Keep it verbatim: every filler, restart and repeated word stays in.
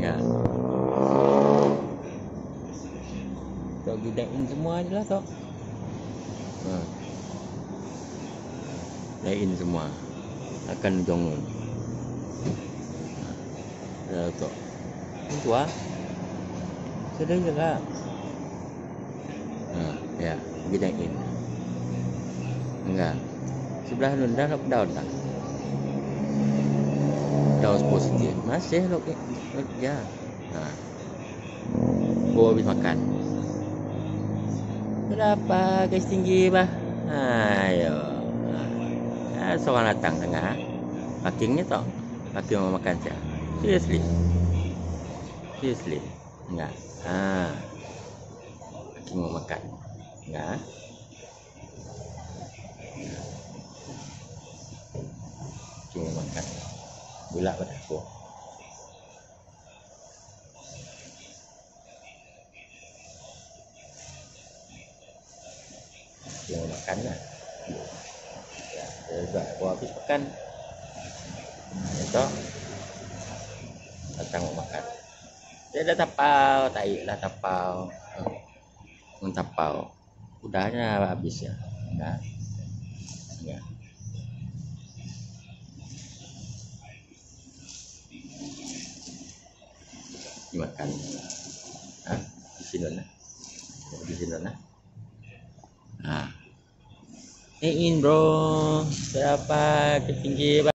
Ya. Tok gidain semua aja lah tok. Nah. Lain semua akan jongun. Nah, tok. Tua. Sudah juga. Nah, ya, gidain. Enggak. Sebelah nun dah lockdown dah. Daus positif masih lock ya. Nah. Gua habis makan. Berapa guys tinggi bah? Ayo. Nah, seorang datang tengah. Packingnya toh. Packing mau makan siapa? Seriously. Seriously. Enggak. Ah. Packing mau makan. Enggak. Packing mau makan. Gula pada aku. Packing mau makan lah. Ya, sudah aku habis makan. Itu datang mau makan. Dia dah tapau, tai lah tapau. Mentapau. Udahnya habis ya. Enggak. Enggak. Dimakan. Ah, di sini lah. Di sini lah. Nah. In bro, berapa ketinggi